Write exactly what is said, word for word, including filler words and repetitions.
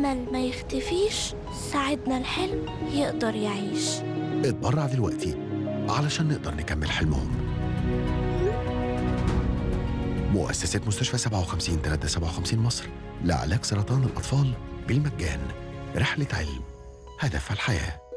الأمل ما يختفيش، ساعدنا الحلم يقدر يعيش. اتبرع دلوقتي علشان نقدر نكمل حلمهم. مؤسسة مستشفى سبعة وخمسين ثلاثمائة وسبعة وخمسين مصر لعلاج سرطان الأطفال بالمجان. رحلة علم، هدف الحياة.